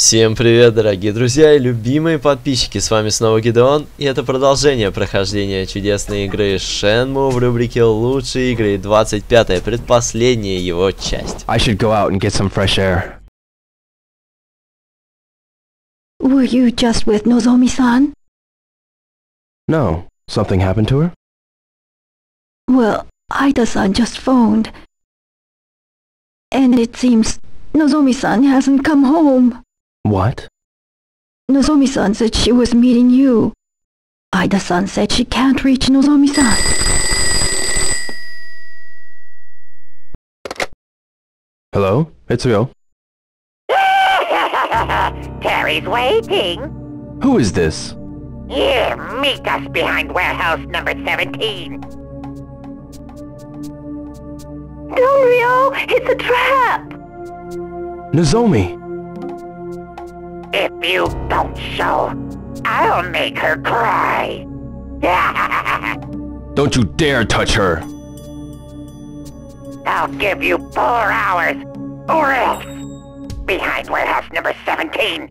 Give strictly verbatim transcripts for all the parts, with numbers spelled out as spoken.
Всем привет, дорогие друзья и любимые подписчики, с вами снова Гидеон, и это продолжение прохождения чудесной игры Shenmue в рубрике «Лучшие игры», двадцать пятая, предпоследняя его часть. I should go out and get some fresh air. Were you just with Nozomi-san? No, something happened to her? Well, Ida-san just phoned. And it seems Nozomi-san hasn't come home. What? Nozomi-san said she was meeting you. Ida-san said she can't reach Nozomi-san. Hello? It's Ryo. Terry's waiting. Who is this? Here, meet us behind warehouse number seventeen. Don't, Ryo! It's a trap! Nozomi! If you don't show, I'll make her cry. Don't you dare touch her! I'll give you four hours, or else. Behind warehouse number seventeen.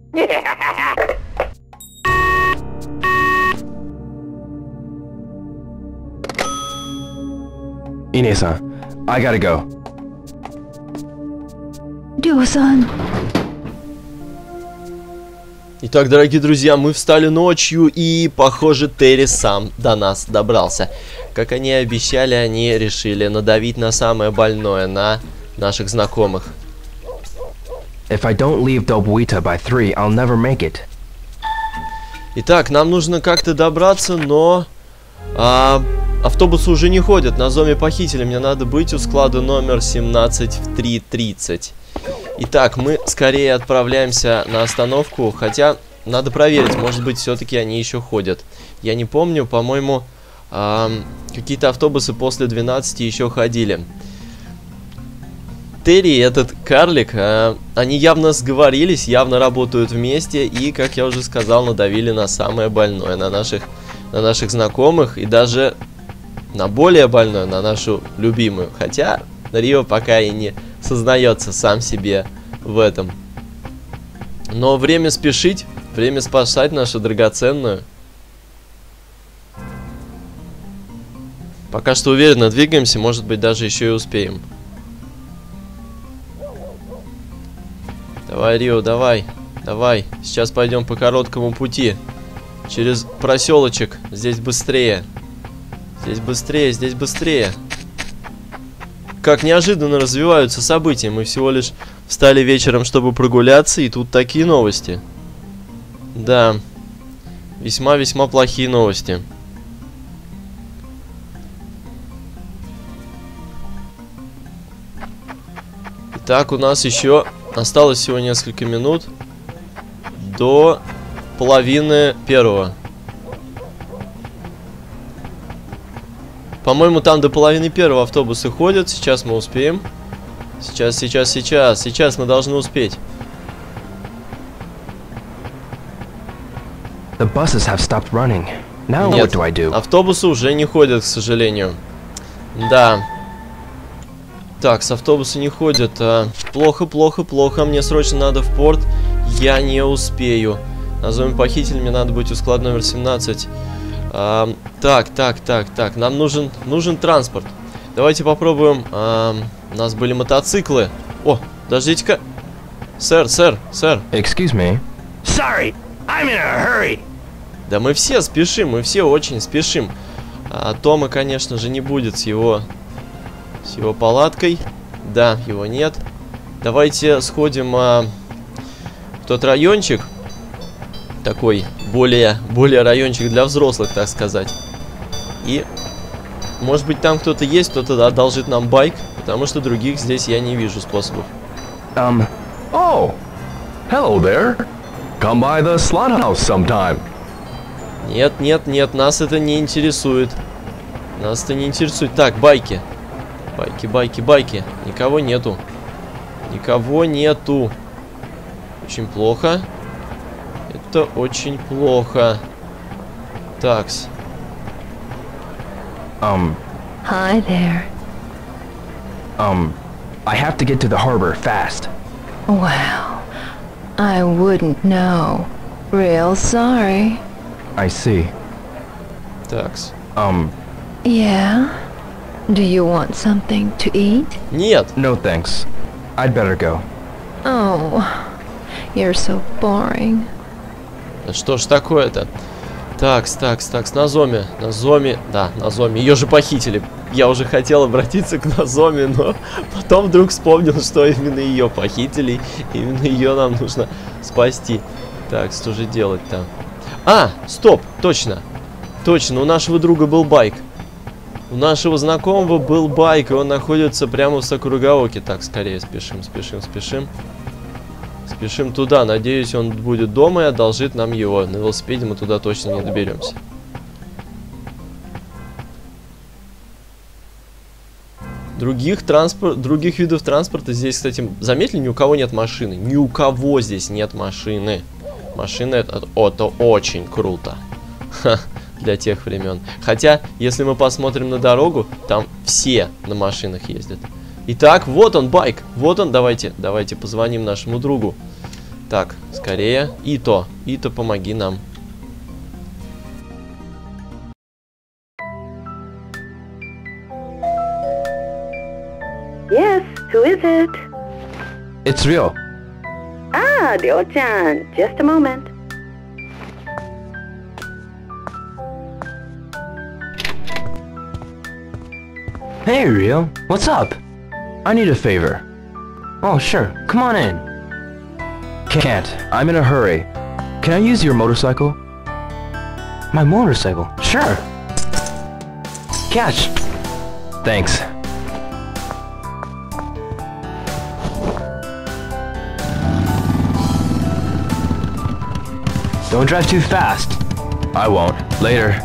Ine-san, I gotta go. Ryo-san. Итак, дорогие друзья, мы встали ночью, и, похоже, Терри сам до нас добрался. Как они и обещали, они решили надавить на самое больное, на наших знакомых. If I don't leave Dobuita by three, I'll never make it. Итак, нам нужно как-то добраться, но а, автобусы уже не ходят. Нозоми похитили. Мне надо быть у склада номер семнадцать в три тридцать. Итак, мы скорее отправляемся на остановку, хотя надо проверить, может быть, все-таки они еще ходят. Я не помню, по-моему, а, какие-то автобусы после двенадцати еще ходили. Терри и этот карлик, а, они явно сговорились, явно работают вместе и, как я уже сказал, надавили на самое больное, на наших, на наших знакомых и даже на более больное, на нашу любимую. Хотя Рио пока и не сознается сам себе в этом. Но время спешить, время спасать нашу драгоценную. Пока что уверенно двигаемся, может быть, даже еще и успеем. Давай, Рио, давай, давай. Сейчас пойдем по короткому пути. Через проселочек. Здесь быстрее. Здесь быстрее, здесь быстрее. Как неожиданно развиваются события. Мы всего лишь встали вечером, чтобы прогуляться, и тут такие новости. Да. Весьма-весьма плохие новости. Итак, у нас еще осталось всего несколько минут до половины первого. По-моему, там до половины первого автобусы ходят. Сейчас мы успеем. Сейчас, сейчас, сейчас. Сейчас мы должны успеть. The buses have stopped running. Now Нет, what do I do? автобусы уже не ходят, к сожалению. Да. Так, с автобуса не ходят. А, плохо, плохо, плохо. Мне срочно надо в порт. Я не успею. Нозоми похитили, мне надо быть у склада номер семнадцать. А, так, так, так, так. Нам нужен, нужен транспорт. Давайте попробуем. А, у нас были мотоциклы. О, подождите-ка. Сэр, сэр, сэр. Excuse me. Sorry, I'm in a hurry. Да мы все спешим, мы все очень спешим. А Тома, конечно же, не будет с его... С его палаткой. Да, его нет. Давайте сходим а, в тот райончик. Такой более, более райончик для взрослых, так сказать. И, может быть, там кто-то есть, кто-то одолжит нам байк. Потому что других здесь я не вижу способов. Um, oh, hello there. Come by the slaughterhouse sometime. Нет, нет, нет, нас это не интересует. Нас это не интересует. Так, байки. Байки, байки, байки. Никого нету. Никого нету. Очень плохо. Это очень плохо. Такс. Um, Hi there. um, I have to get to the harbor fast. Wow. I wouldn't know. Real sorry. I see. Такс. Um, Yeah? Do you want something to eat? Нет. no thanks. I'd better go. Oh, you're so boring. Да что ж такое-то? Такс, такс, такс, Нозоми, Нозоми, да, Нозоми, ее же похитили. Я уже хотел обратиться к Нозоми, но потом вдруг вспомнил, что именно ее похитили, именно ее нам нужно спасти. Так, что же делать-то? А, стоп, точно, точно, у нашего друга был байк. У нашего знакомого был байк, и он находится прямо в Сакурагаоке. Так, скорее, спешим, спешим, спешим. Спешим туда. Надеюсь, он будет дома и одолжит нам его. На велосипеде мы туда точно не доберемся. Других, транспорт, других видов транспорта здесь, кстати, заметили, ни у кого нет машины. Ни у кого здесь нет машины. Машина это, это очень круто. Ха, для тех времен. Хотя, если мы посмотрим на дорогу, там все на машинах ездят. Итак, вот он, байк. Вот он, давайте, давайте позвоним нашему другу. Так, скорее. Ито, Ито, помоги нам. Yes, who is it? It's Ryo. Ah, Ryo-chan. Just a moment. Hey, Ryo. What's up? I need a favor. Oh, sure. Come on in. Can't. I'm in a hurry. Can I use your motorcycle? My motorcycle? Sure. Catch. Thanks. Don't drive too fast. I won't. Later.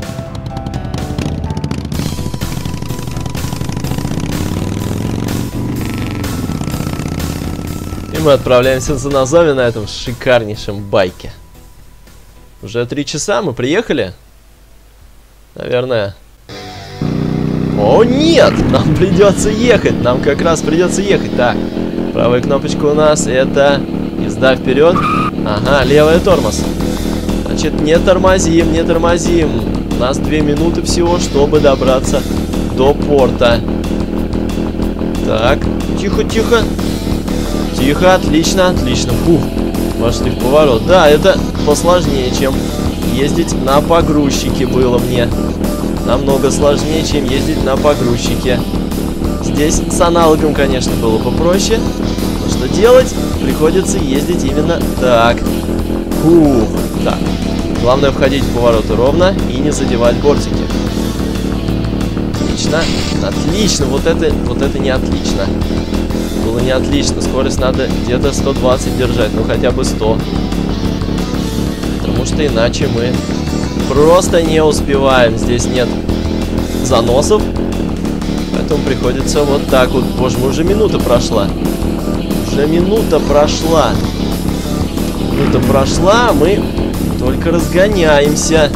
И мы отправляемся за Нозоми на этом шикарнейшем байке. Уже три часа, мы приехали? Наверное. О, нет! Нам придется ехать. Нам как раз придется ехать. Так, правая кнопочка у нас это езда вперед. Ага, левая тормоз. Значит, не тормозим, не тормозим. У нас две минуты всего, чтобы добраться до порта. Так, тихо, тихо. Тихо, отлично, отлично. Фух, вошли в поворот. Да, это посложнее, чем ездить на погрузчике было мне. Намного сложнее, чем ездить на погрузчике. Здесь с аналогом, конечно, было попроще. Но что делать? Приходится ездить именно так. Фух, так. Главное входить в повороты ровно и не задевать бортики. Отлично, отлично, вот это, вот это не отлично. Было не отлично. Скорость надо где-то сто двадцать держать. Ну хотя бы сто. Потому что иначе мы просто не успеваем. Здесь нет заносов. Поэтому приходится вот так вот. Боже мой, уже минута прошла. Уже минута прошла. Минута прошла, а мы только разгоняемся.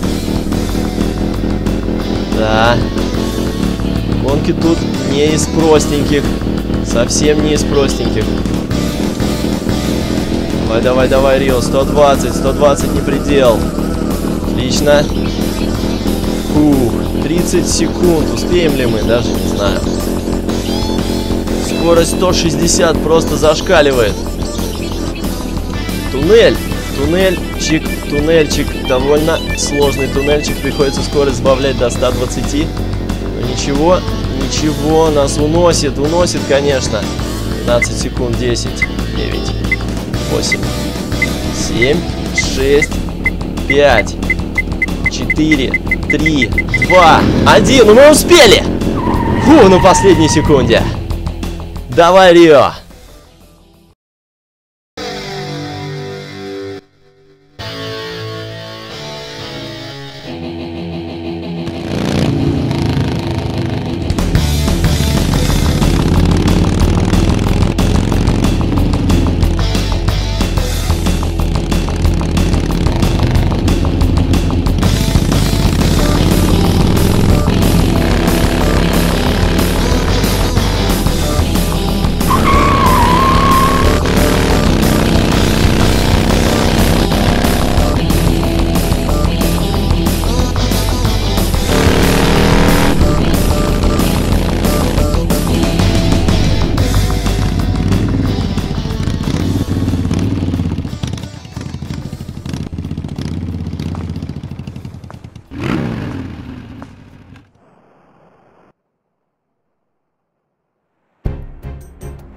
Да. Гонки тут не из простеньких. Совсем не из простеньких. Давай, давай, давай, Рио. сто двадцать, сто двадцать не предел. Отлично. Фух, тридцать секунд. Успеем ли мы? Даже не знаю. Скорость сто шестьдесят просто зашкаливает. Туннель. Туннельчик. Туннельчик. Довольно сложный туннельчик. Приходится скорость сбавлять до ста двадцати. Но ничего. Ничего, нас уносит, уносит, конечно. двенадцать секунд, десять, девять, восемь, семь, шесть, пять, четыре, три, два, один. Ну мы успели! Фу, на последней секунде. Давай, Рио.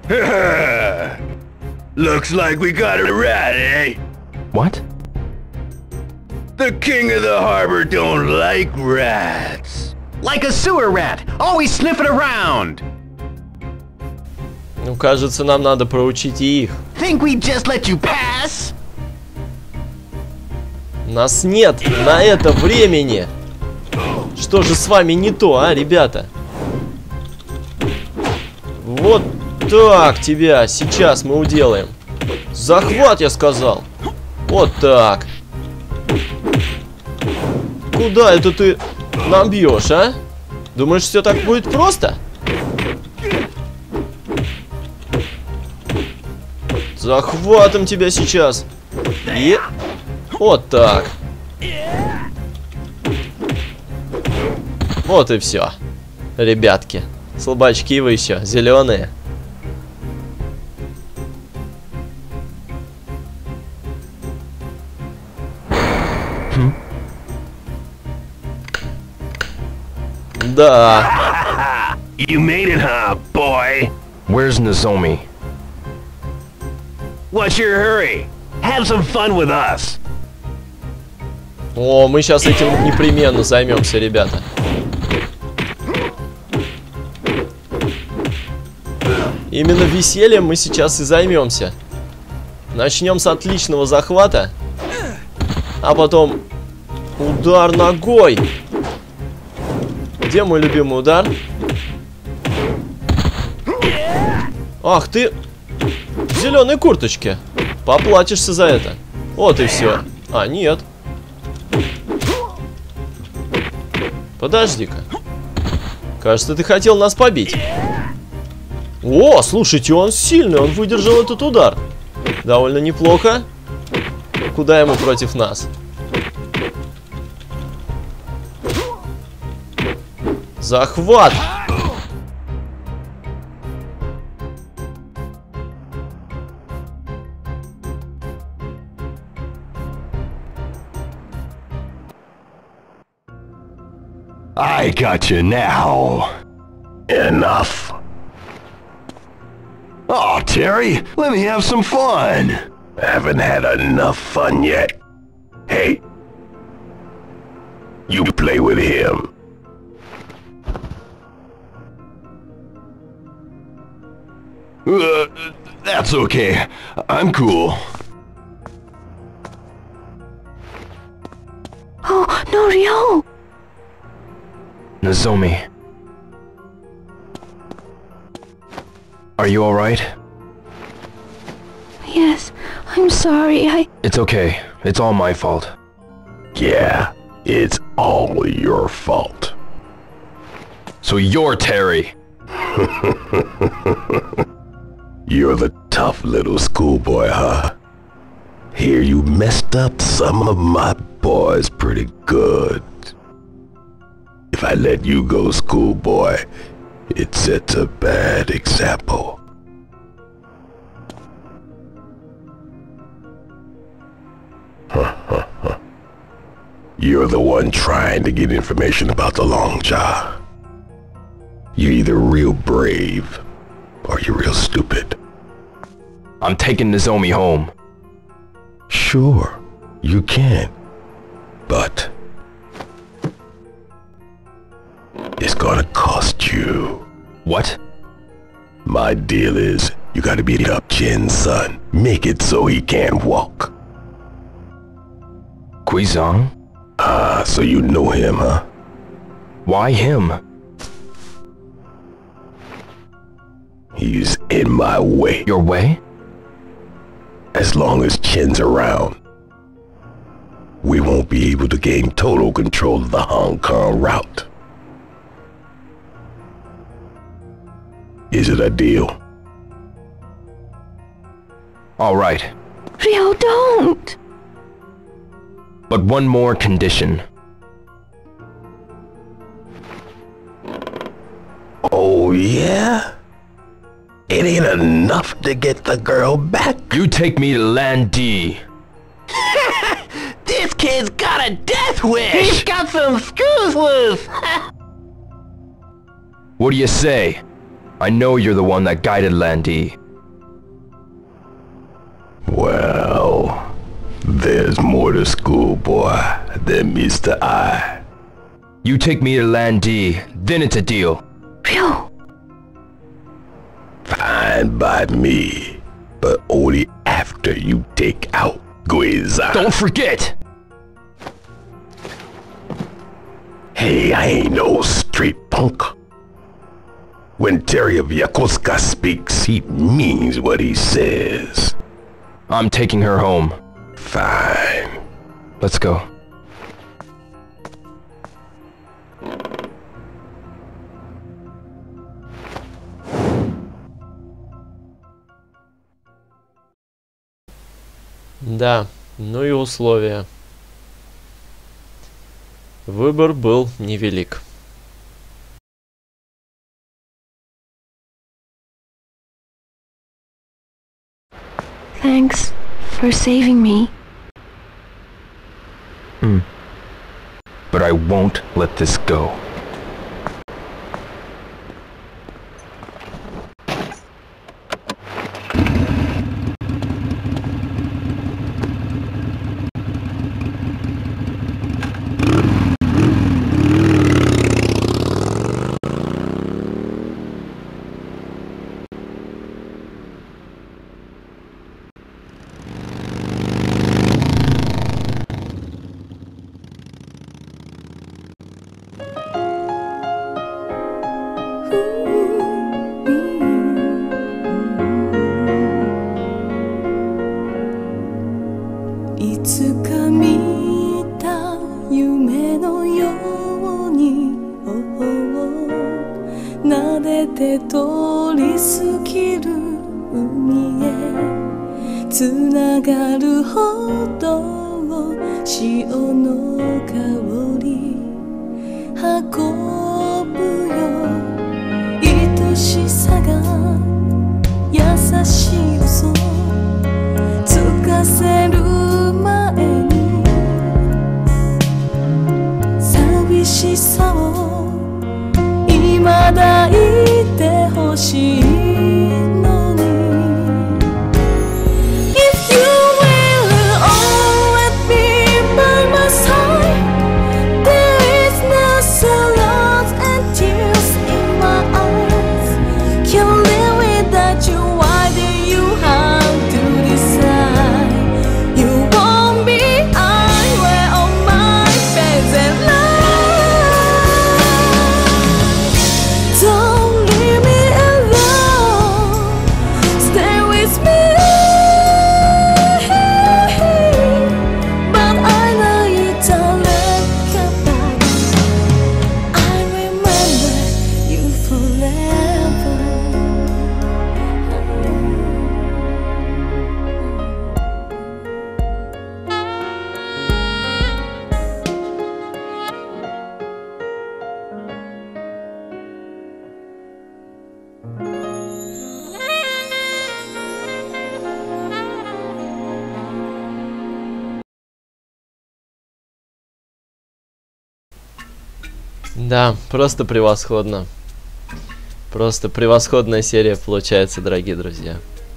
Looks like we got it right, eh? What? The king of the harbor don't like rats. Like a sewer rat, always sniffing around. Ну, кажется, нам надо проучить и их. Think we just let you pass? Нас нет на это времени. Что же с вами не то, а, ребята? Вот так тебя сейчас мы уделаем. Захват, я сказал. Вот так. Куда это ты нам бьешь, а? Думаешь, все так будет просто? Захватом тебя сейчас. И... Вот так. Вот и все. Ребятки. Слабачки вы еще, зеленые. Да. You made it, huh, boy? Where's Nozomi? What's your hurry? Have some fun with us. О, мы сейчас этим непременно займемся, ребята. Именно весельем мы сейчас и займемся. Начнем с отличного захвата, а потом удар ногой. Где мой любимый удар? Ах ты, в зеленой курточке. Поплатишься за это. Вот и все. А, нет. Подожди-ка. Кажется, ты хотел нас побить. О, слушайте, он сильный, он выдержал этот удар. Довольно неплохо. Куда ему против нас? Захват! I got you now. Enough. Oh, Terry, let me have some fun. Haven't had enough fun yet. Hey, you play with him. Uh, that's okay. I'm cool. Oh, no, Ryo! Nozomi. Are you alright? Yes, I'm sorry, I... It's okay. It's all my fault. Yeah, it's all your fault. So you're Terry. You're the tough little schoolboy, huh? Hear you messed up some of my boys pretty good. If I let you go, schoolboy, it sets a bad example. You're the one trying to get information about the Long Jaw. You're either real brave, or you're real stupid. I'm taking Nozomi home. Sure, you can. But it's gonna cost you. What? My deal is, you gotta beat up Jin's son. Make it so he can't walk. Guizhang? Ah, so you know him, huh? Why him? He's in my way. Your way? As long as Chin's around, we won't be able to gain total control of the Hong Kong route. Is it a deal? All right. Ryo, don't! But one more condition. Oh, yeah? It ain't enough to get the girl back. You take me to Land D. This kid's got a death wish! He's got some screws loose! What do you say? I know you're the one that guided Landy. Well, there's more to schoolboy than meets the eye. You take me to Landy, then it's a deal. Phew! Fine by me, but only after you take out Guizan. Don't forget! Hey, I ain't no street punk. When Terry of Yokosuka speaks, he means what he says. I'm taking her home. Fine. Let's go. Да, ну и условия. Выбор был невелик. Thanks for saving me. Hmm. But I won't let this go. Да, просто превосходно. Просто превосходная серия получается, дорогие друзья.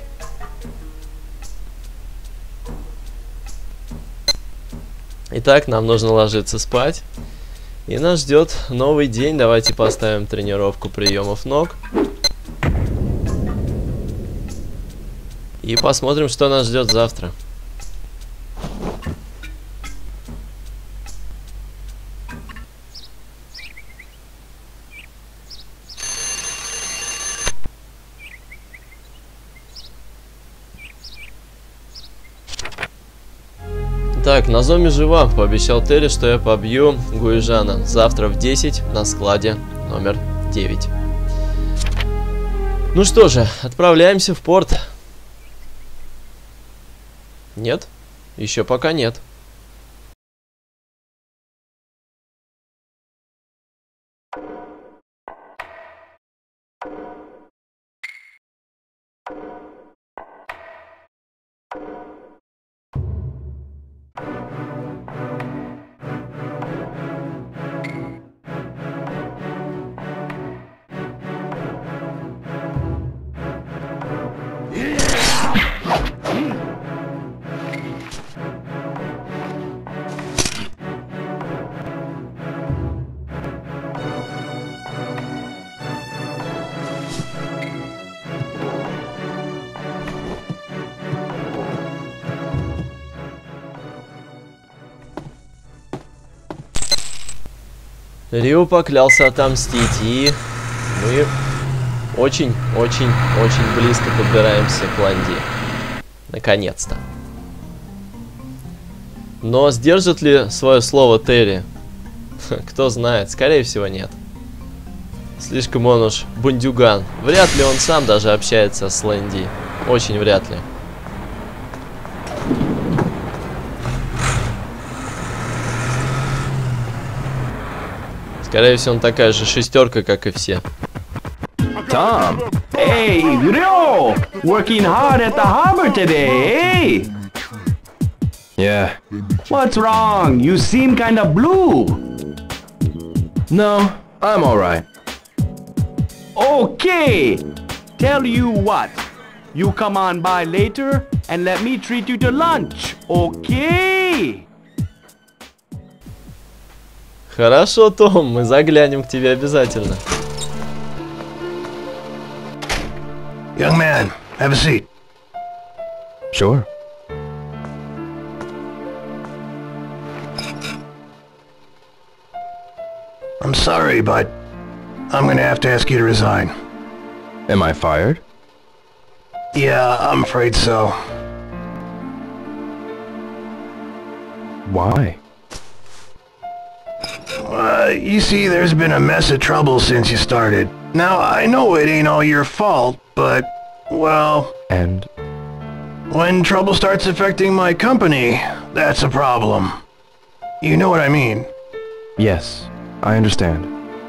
Итак, нам нужно ложиться спать. И нас ждет новый день. Давайте поставим тренировку приемов ног. И посмотрим, что нас ждет завтра. Так, Нозоми жива. Пообещал Терри, что я побью Гуижана. Завтра в десять на складе номер девять. Ну что же, отправляемся в порт. Нет? Еще пока нет. Рио поклялся отомстить, и мы очень-очень-очень близко подбираемся к Ланди. Наконец-то. Но сдержит ли свое слово Терри? Кто знает, скорее всего нет. Слишком он уж бундюган. Вряд ли он сам даже общается с Ланди. Очень вряд ли. Скорее всего, он такая же шестерка, как и все. Tom! Hey, Rio! Working hard at the harbor today, eh? Yeah. What's wrong? You seem kinda blue. No, I'm alright. Okay! Tell you what. You come on by later and let me treat you to lunch, okay? Хорошо, Том, мы заглянем к тебе обязательно. Young man, have a seat. Sure. I'm sorry, but I'm gonna have to ask you to resign. Am I fired? Yeah, I'm afraid so. Why? Uh, you see, there's been a mess of trouble since you started. Now, I know it ain't all your fault, but, well... And? When trouble starts affecting my company, that's a problem. You know what I mean? Yes, I understand.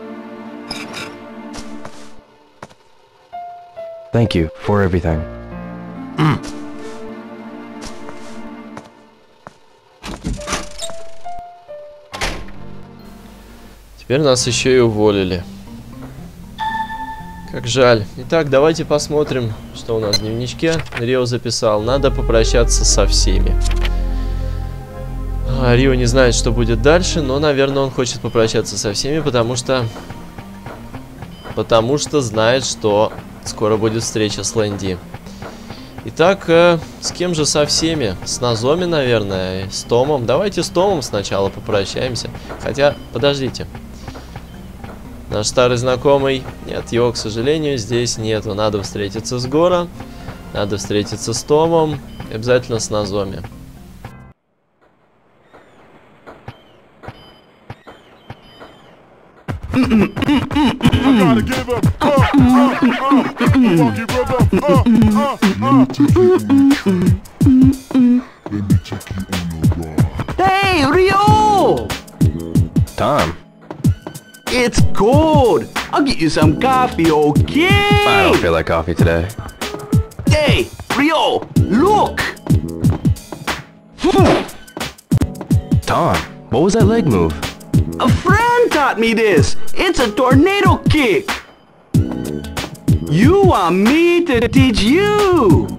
Thank you for everything. Mm. Теперь нас еще и уволили. Как жаль. Итак, давайте посмотрим, что у нас в дневничке. Рио записал. Надо попрощаться со всеми. А, Рио не знает, что будет дальше, но, наверное, он хочет попрощаться со всеми, потому что... Потому что знает, что скоро будет встреча с Лэнди. Итак, э, с кем же со всеми? С Нозоми, наверное, с Томом. Давайте с Томом сначала попрощаемся. Хотя, подождите. Наш старый знакомый. Нет, его, к сожалению, здесь нету. Надо встретиться с Гора. Надо встретиться с Томом. И обязательно с Нозоми. Hey, Rio! Tom, It's cold. I'll get you some coffee, okay? I don't feel like coffee today. Hey, Rio, look! Tom, what was that leg move? A friend taught me this. It's a tornado kick. You want me to teach you?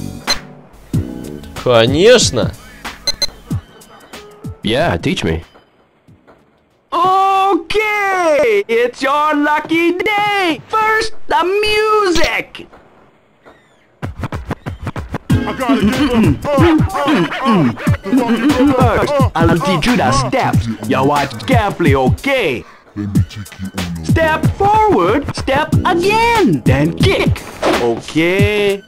Конечно! Yeah, teach me. Okay, it's your lucky day. First, the music. First, I'll teach you the steps. You watch carefully, okay? Step forward, step again, then kick. Okay?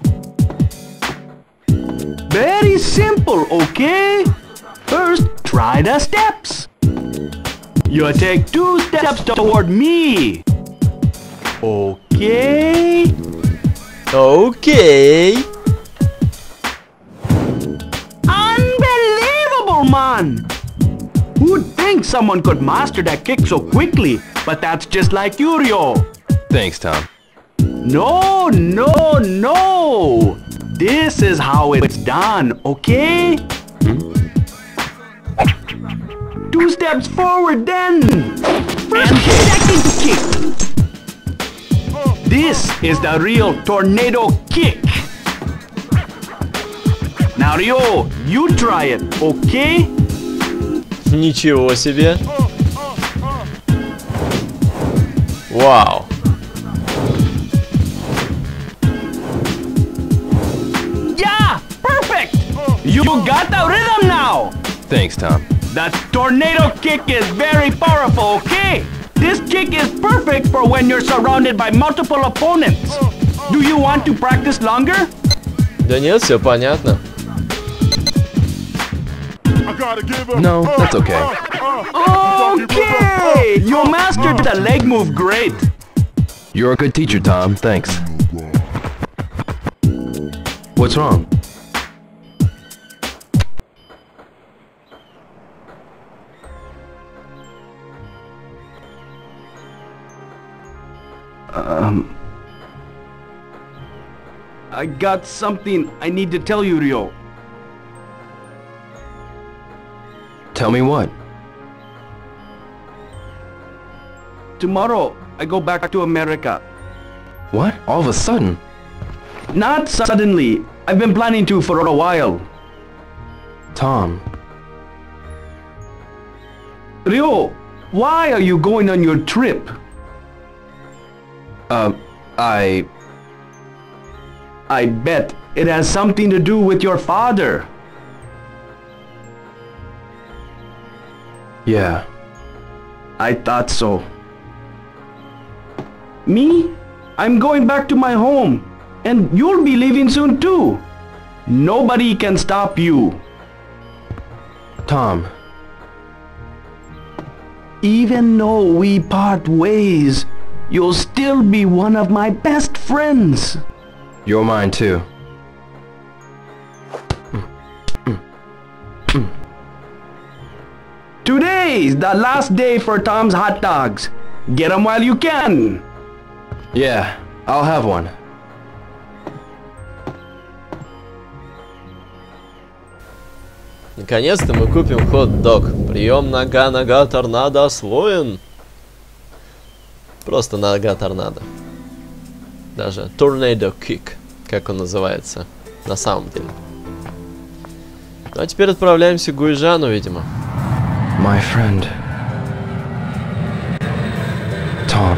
Very simple, okay? First, try the steps. You take two steps toward me. Okay? Окей. Unbelievable, man! Who'd think someone could master that kick so quickly? But that's just like you, Rio. Thanks, Tom. No, no, no! This is how it's done, okay? Hmm? Two steps forward then! And second kick! This is the real tornado kick! Now Rio, you try it, okay? Ничего себе. Вау. Yeah! Perfect! You got the rhythm now! Thanks, Tom. That tornado kick is very powerful, okay? This kick is perfect for when you're surrounded by multiple opponents. Do you want to practice longer? Да нет, все понятно. No, that's okay. Okay! You mastered the leg move great. You're a good teacher, Tom. Thanks. What's wrong? Um... I got something I need to tell you, Ryo. Tell me what? Tomorrow, I go back to America. What? All of a sudden? Not suddenly. I've been planning to for a while. Tom. Ryo, why are you going on your trip? Uh, I... I bet it has something to do with your father. Yeah. I thought so. Me? I'm going back to my home. And you'll be leaving soon too. Nobody can stop you. Tom. Even though we part ways, you'll still be one of my best friends. You're mine too. Today's the last day for Tom's hot dogs. Get them while you can. Yeah, I'll have one. Наконец-то мы купим хот-дог. Прием нога-нога торнадо освоен. Просто нога торнадо. Даже Tornado Kick, как он называется на самом деле. Ну а теперь отправляемся к Гуйжану, видимо. My friend. Tom.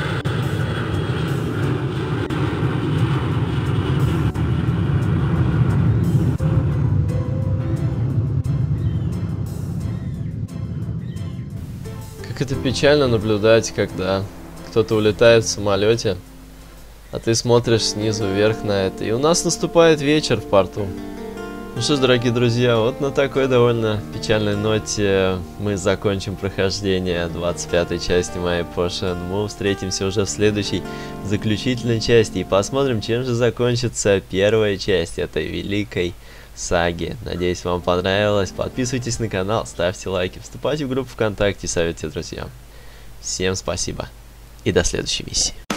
Как это печально наблюдать, когда кто-то улетает в самолете, а ты смотришь снизу вверх на это. И у нас наступает вечер в порту. Ну что ж, дорогие друзья, вот на такой довольно печальной ноте мы закончим прохождение двадцать пятой части My Potion. Мы встретимся уже в следующей заключительной части и посмотрим, чем же закончится первая часть этой великой саги. Надеюсь, вам понравилось. Подписывайтесь на канал, ставьте лайки, вступайте в группу ВКонтакте, советуйте друзьям. Всем спасибо и до следующей миссии.